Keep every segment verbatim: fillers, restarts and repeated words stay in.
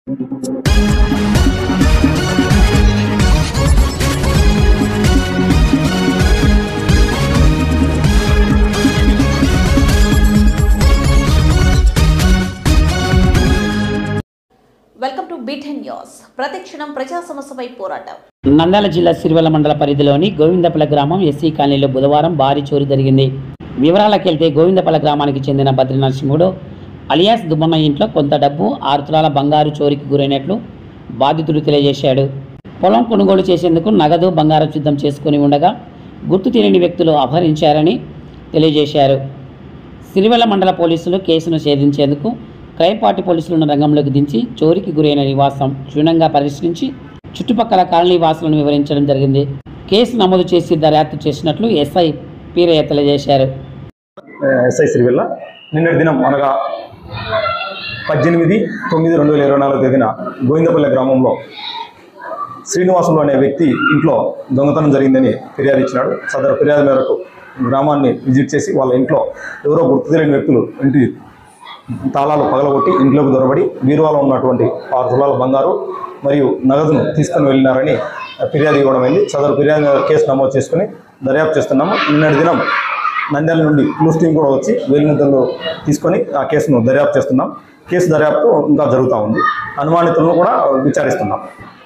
Welcome to beaten news. ప్రతిక్షణం ప్రజా సమస్యపై పోరాటం. నంద్యాల జిల్లా సిరివెల్ల మండల పరిధిలోని గోవిందపల్లి గ్రామం ఎస్సీ కాలనీలో బుధవారం భారీ చోరీ జరిగింది. వివరాలకెళ్తే గోవిందపల్లి గ్రామానికి చెందిన బద్రి నరసింహుడు అలియాస్ దుమ్మన్న ఇంట్లో కొంత డబ్బు ఆరు తులాల బంగారు చోరీకి గురైనట్లు బాధితుడు తెలియజేశాడు. పొలం కొనుగోలు చేసేందుకు నగదు బంగారం సిద్ధం చేసుకుని ఉండగా గుర్తు తెలియని వ్యక్తులు అపహరించారని తెలియజేశారు. సిరివెల్ల మండల పోలీసులు కేసును ఛేదించేందుకు క్రైమ్ పార్టీ పోలీసులను రంగంలోకి దించి చోరీకి గురైన నివాసం క్షుణ్ణంగా పరిశీలించి చుట్టుపక్కల కాలనీ వాసులను వివరించడం జరిగింది. కేసు నమోదు చేసి దర్యాప్తు చేసినట్లు ఎస్ఐ పీరయ్య తెలియజేశారు. ఎస్ఐ సిరివెల్ల నిన్నటి దినం అనగా పద్దెనిమిది తొమ్మిది రెండు వేల ఇరవై నాలుగు తేదీన గోవిందపల్లి గ్రామంలో శ్రీనివాసులు అనే వ్యక్తి ఇంట్లో దొంగతనం జరిగిందని ఫిర్యాదు ఇచ్చినాడు. సదరు ఫిర్యాదు మేరకు గ్రామాన్ని విజిట్ చేసి వాళ్ళ ఇంట్లో ఎవరో గుర్తు తెలియని వ్యక్తులు ఇంటి తాళాలు పగలగొట్టి ఇంట్లోకి దొరబడి బీరువాలో ఉన్నటువంటి ఆరు తులాల బంగారు మరియు నగదును తీసుకుని వెళ్ళినారని ఫిర్యాదు ఇవ్వడం అయింది. సదరు ఫిర్యాదు కేసు నమోదు చేసుకుని దర్యాప్తు చేస్తున్నాము. నిన్నటి దినం నంద్యాల నుండి క్లూస్ టీం కూడా వచ్చి వేలిముద్రలు తీసుకొని ఆ కేసును దర్యాప్తు చేస్తున్నాం. కేసు దర్యాప్తు ఇంకా జరుగుతూ ఉంది. అనుమానితులను కూడా విచారిస్తున్నాం.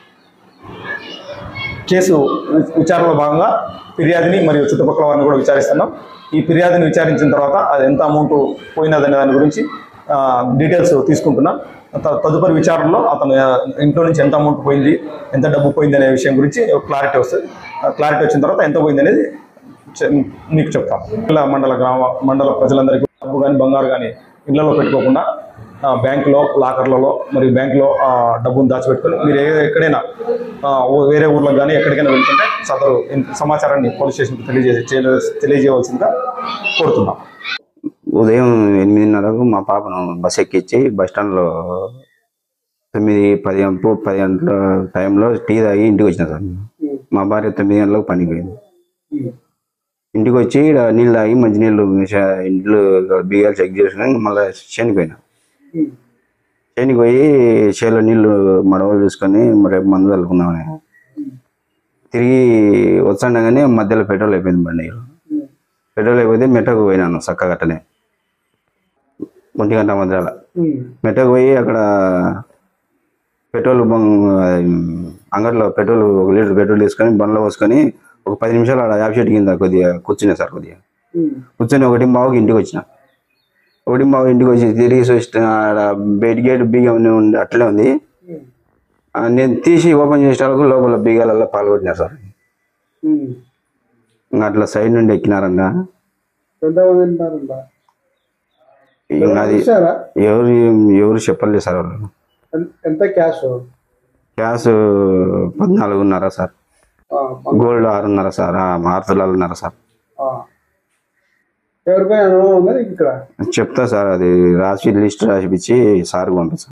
కేసు విచారణలో భాగంగా ఫిర్యాదుని మరియు చుట్టుపక్కల వారిని కూడా విచారిస్తున్నాం. ఈ ఫిర్యాదుని విచారించిన తర్వాత అది ఎంత అమౌంట్ పోయినదనే దాని గురించి డీటెయిల్స్ తీసుకుంటున్నాం. తదుపరి విచారణలో అతను ఇంట్లో నుంచి ఎంత అమౌంట్ పోయింది, ఎంత డబ్బు పోయింది అనే విషయం గురించి క్లారిటీ వస్తుంది. క్లారిటీ వచ్చిన తర్వాత ఎంత పోయింది అనేది మీకు చెప్తాం. ఇలా మండల గ్రామ మండల ప్రజలందరికీ డబ్బు కానీ బంగారు కానీ ఇళ్లలో పెట్టుకోకుండా బ్యాంకులో లాకర్లలో మరియు బ్యాంకులో డబ్బును దాచిపెట్టుకొని మీరు ఎక్కడైనా వేరే ఊర్లకు కానీ ఎక్కడికైనా వెళ్తుంటే సదరు సమాచారాన్ని పోలీస్ స్టేషన్కి తెలియజే తెలియజేయవలసిందిగా కోరుతున్నాం. ఉదయం ఎనిమిదిన్నరకు మా పాపను బస్ ఎక్కించి బస్టాండ్లో తొమ్మిది పది పది గంటల టైంలో టీ తాగి ఇంటికి వచ్చిన సార్. మా భార్య తొమ్మిది గంటలకు పనికి పోయింది. ఇంటికి వచ్చి నీళ్ళు తాగి మంచినీళ్ళు ఇంట్లో బియ్యాలు చెక్ చేసుకుని మళ్ళీ శనిపోయినా చేనికి పోయి చేలో నీళ్ళు మడవలు చూసుకొని రేపు మందు చల్లుకుందామని తిరిగి వచ్చండగానే మధ్యలో పెట్రోల్ అయిపోయింది బండి. పెట్రోల్ అయిపోతే మెట్టకు పోయినాను చక్కగట్టనే ఒంటి గంట మధ్యాల మెట్టకు పోయి అక్కడ పెట్రోల్ అంగట్లో పెట్రోల్ ఒక లీటర్ పెట్రోల్ తీసుకొని బండ్లో పోసుకొని ఒక పది నిమిషాలు ఆడ యాప్ షెట్ కింద కొద్దిగా కూర్చున్నా సార్. కొద్దిగా కూర్చొని ఒకటి బావుకి ఇంటికి వచ్చిన ఒకటి బావు ఇంటికి వచ్చి తిరిగి చూసిన ఆడ బయట గేట్ బీగం ఉండి అట్లే ఉంది. నేను తీసి ఓపెన్ చేసేటప్పుడు లోపల బీగాలలో పాల్గొట్టినారు సార్. ఇంకా అట్లా సైడ్ నుండి ఎక్కినారంట. అది ఎవరు ఎవరు చెప్పలేదు సార్. వాళ్ళు ఎంత క్యాష్ క్యాష్ పద్నాలుగున్నర సార్. గోల్డ్ ఆరున్నర సార్. ఆరు తులాలున్నర సార్. ఎవరిపై అనుమానం ఉందా ఇక్కడ చెప్తా సార్. అది రాసి లిస్ట్ రాసిపించి సార్ పంపిస్తాను.